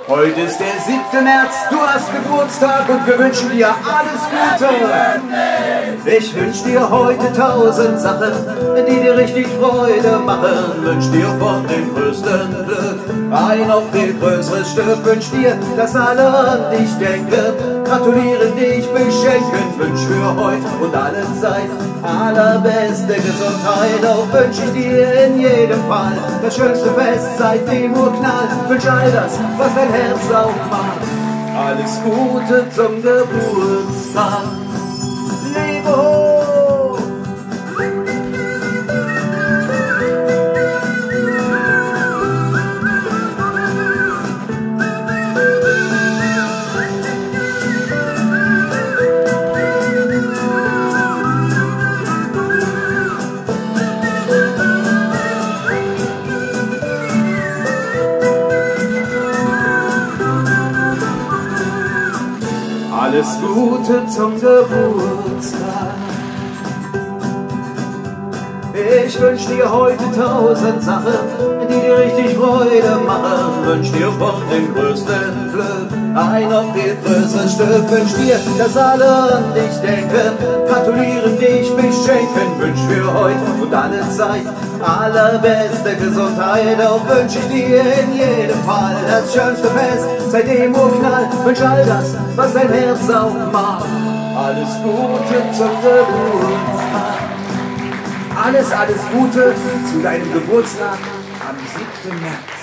Heute ist der 7. März, du hast Geburtstag und wir wünschen dir alles Gute. Ich wünsch dir heute 1000 Sachen, die dir richtig Freude machen. Wünsch dir von dem größten Glück ein noch viel größeres Stück. Wünsch dir, dass alle an dich denken, gratulieren, dich beschenken. Wünsch für heute und alle Zeit allerbeste Gesundheit. Auch wünsch ich dir in jedem Fall das schönste Fest seit dem Urknall. Wünsch all das, was dein Herz auch macht. Alles Gute zum Geburtstag. Lebe hoch! Alles Gute zum Geburtstag. Ich wünsch dir heute 1000 Sachen, die dir richtig Freude machen. Wünsch dir von dem größten Glück ein noch viel größeres Stück. Wünsch dir, dass alle an dich denken, gratulieren, dich beschenken. Wünsch für heute und alle Zeit allerbeste Gesundheit. Auch wünsch ich dir in jedem Fall das schönste Fest seit dem Urknall. Wünsch all das, was dein Herz auch macht. Alles Gute zum Geburtstag. Alles Gute zu deinem Geburtstag am 7. März.